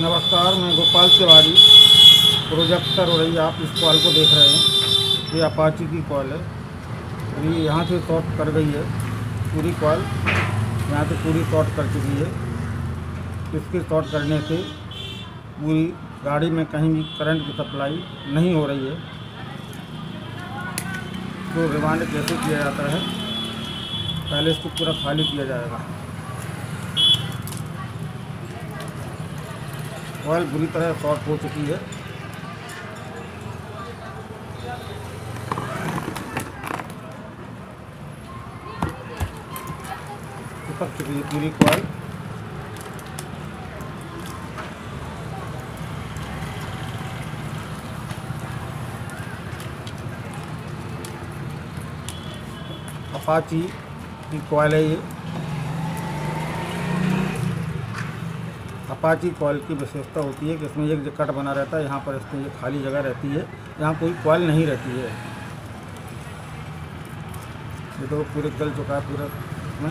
नमस्कार, मैं गोपाल तिवारी। प्रोजेक्टर हो रही, आप इस कॉल को देख रहे हैं। ये अपाची की कॉल है। अभी यहाँ से शॉर्ट कर गई है पूरी कॉल, यहाँ से पूरी शॉर्ट कर चुकी है। इसके शॉर्ट करने से पूरी गाड़ी में कहीं भी करंट की सप्लाई नहीं हो रही है। तो रिवाइंड कैसे किया जाता है, पहले इसको पूरा खाली किया जाएगा। ऑयल बुरी तरह शॉर्ट हो चुकी है। चिपक चुकी है पूरी कॉयल। अपाची की कॉयल है ये। अपाची कॉयल की विशेषता होती है कि इसमें एक कट बना रहता है, यहाँ पर इसमें ये खाली जगह रहती है, यहाँ कोई कॉयल नहीं रहती है। ये तो पूरे गल चुका है पूरा इसमें।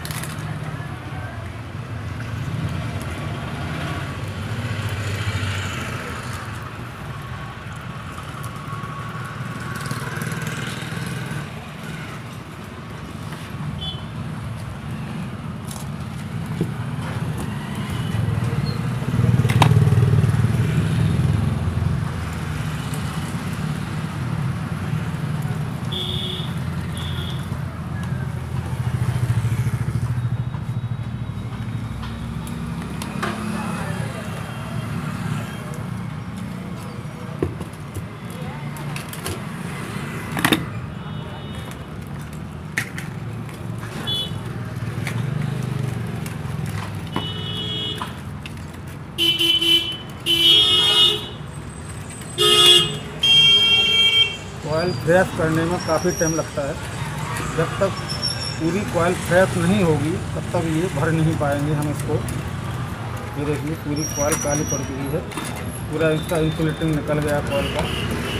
कॉयल फ्रेश करने में काफ़ी टाइम लगता है। जब तक पूरी कॉयल फ्रेश नहीं होगी तब तक ये भर नहीं पाएंगे हम इसको। ये देखिए पूरी कॉयल काली पड़ चुकी है, पूरा इसका इंसुलेटिंग निकल गया कॉयल का।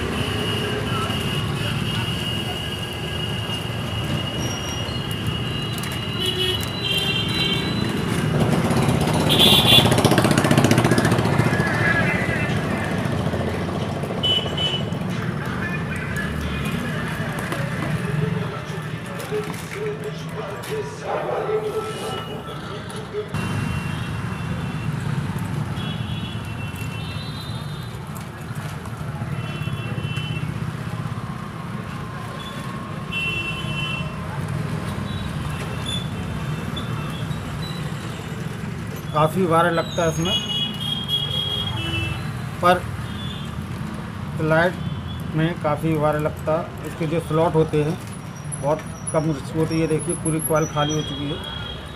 काफ़ी वार लगता है इसमें, पर स्लाइड में काफ़ी वार लगता। इसके जो स्लॉट होते हैं बहुत कम रिस्क होती है। देखिए पूरी कॉयल खाली हो चुकी है,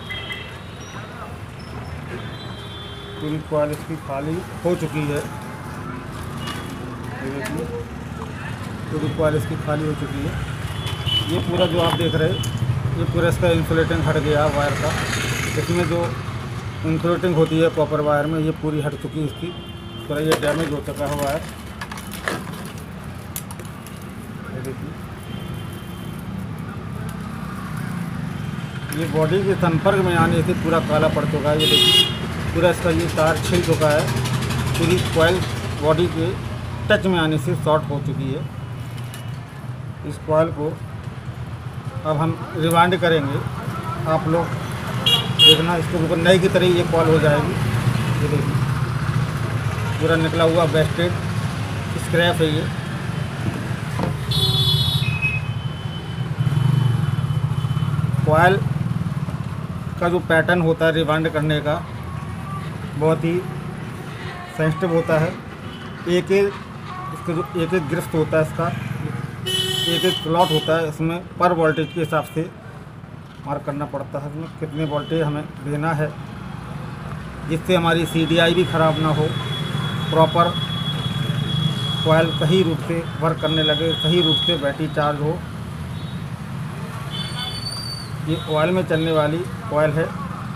पूरी कॉयल इसकी खाली हो चुकी है। ये देखिए पूरी कॉयल इसकी खाली हो चुकी है। ये पूरा जो आप देख रहे हैं, ये पूरा इसका इंसुलेटिंग हट गया वायर का। इसमें जो इंसुलेटिंग होती है कॉपर वायर में, ये पूरी हट चुकी है इसकी। पूरा ये डैमेज हो चुका है वायर। ये देखिए ये बॉडी के संपर्क में आने से पूरा काला पड़ चुका है। ये देखिए पूरा इसका ये तार छिल चुका है, पूरी कॉयल बॉडी के टच में आने से शॉर्ट हो चुकी है। इस कॉयल को अब हम रिवाइंड करेंगे, आप लोग देखना। इसके ऊपर नई की तरह ये कॉल हो जाएगी। ये देखिए पूरा निकला हुआ बेस्टेड स्क्रैप है ये। कॉयल का जो पैटर्न होता है रिवाइंड करने का बहुत ही सेंसिटिव होता है। एक एक इसका जो एक एक गिरफ्त होता है, इसका एक एक स्लॉट होता है, इसमें पर वोल्टेज के हिसाब से मार्क करना पड़ता है। इसमें कितने वोल्टेज हमें देना है जिससे हमारी CDI भी ख़राब ना हो, प्रॉपर कॉयल सही रूप से वर्क करने लगे, सही रूप से बैटरी चार्ज हो। ये ऑयल में चलने वाली कॉयल है,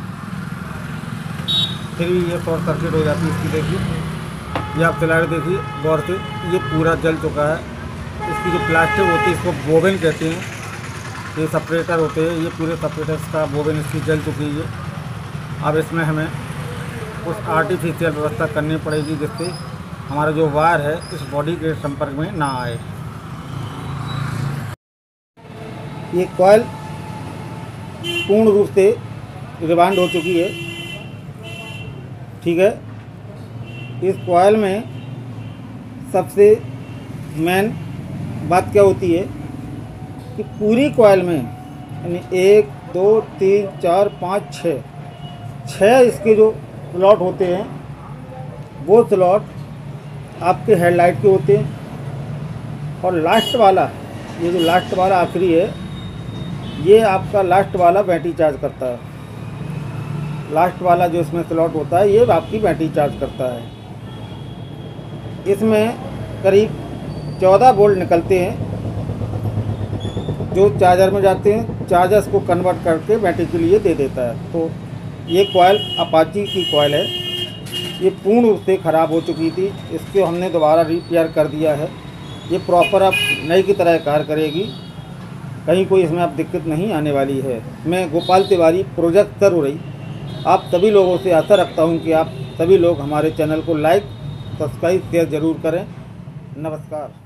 फिर भी ये शॉर्ट सर्किट हो जाती है इसकी। देखिए ये आप स्लाइड देखिए गौर से, ये पूरा जल चुका है। इसकी जो प्लास्टिक होती है इसको बोबिन कहते हैं। ये सेपरेटर होते हैं, ये पूरे सेपरेटर्स का बोबिन इसकी जल चुकी है। अब इसमें हमें कुछ आर्टिफिशियल व्यवस्था करनी पड़ेगी, जिससे हमारा जो वायर है इस बॉडी के संपर्क में ना आए। ये कॉइल पूर्ण रूप से रिवाइंड हो चुकी है। ठीक है, इस कॉइल में सबसे मेन बात क्या होती है कि पूरी कॉइल में यानी 1 2 3 4 5 6 इसके जो स्लॉट होते हैं, वो स्लॉट आपके हेडलाइट के होते हैं। और लास्ट वाला, ये जो लास्ट वाला आखिरी है, ये आपका लास्ट वाला बैटरी चार्ज करता है। लास्ट वाला जो इसमें स्लॉट होता है, ये आपकी बैटरी चार्ज करता है। इसमें करीब 14 वोल्ट निकलते हैं जो चार्जर में जाते हैं। चार्जर्स को कन्वर्ट करके बैटरी के लिए दे देता है। तो ये कॉइल अपाची की कॉइल है। ये पूर्ण रूप से ख़राब हो चुकी थी, इसको हमने दोबारा रिपेयर कर दिया है। ये प्रॉपर अब नई की तरह कार्य करेगी, कहीं कोई इसमें अब दिक्कत नहीं आने वाली है। मैं गोपाल तिवारी, प्रोजेक्ट तरुरई, आप सभी लोगों से आशा रखता हूं कि आप सभी लोग हमारे चैनल को लाइक, सब्सक्राइब, शेयर ज़रूर करें। नमस्कार।